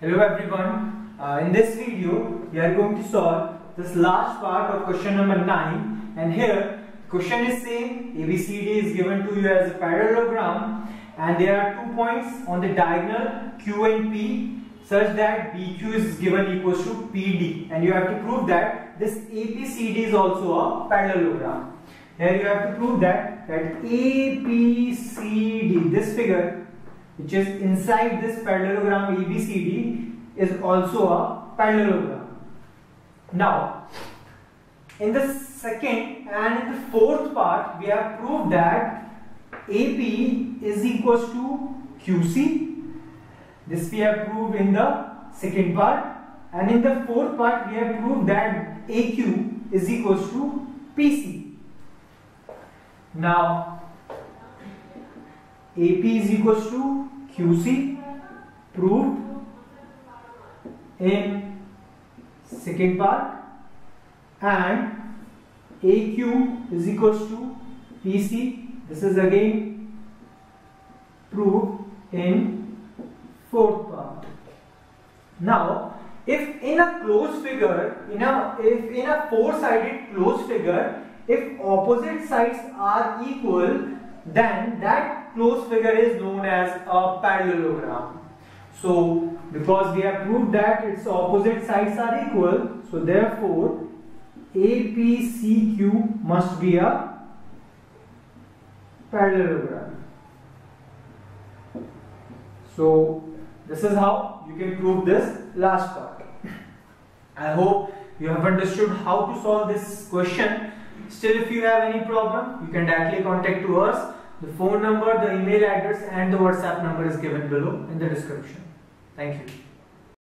Hello everyone, in this video we are going to solve this last part of question number 9, and here the question is same. ABCD is given to you as a parallelogram and there are 2 points on the diagonal Q and P such that BQ is given equals to PD, and you have to prove that this ABCD is also a parallelogram. Here you have to prove that ABCD, this figure which is inside this parallelogram ABCD, is also a parallelogram. Now, in the second and in the fourth part, we have proved that AP is equals to QC. This we have proved in the second part, and in the fourth part we have proved that AQ is equals to PC. Now, AP is equals to QC, proved in second part, and AQ is equals to PC. This is again proved in fourth part. Now, if in a closed figure, if in a four-sided closed figure, if opposite sides are equal, then that closed figure is known as a parallelogram. So, because we have proved that its opposite sides are equal, so therefore APCQ must be a parallelogram. So, this is how you can prove this last part. I hope you have understood how to solve this question. Still, if you have any problem, you can directly contact to us. The phone number, the email address and the WhatsApp number is given below in the description. Thank you.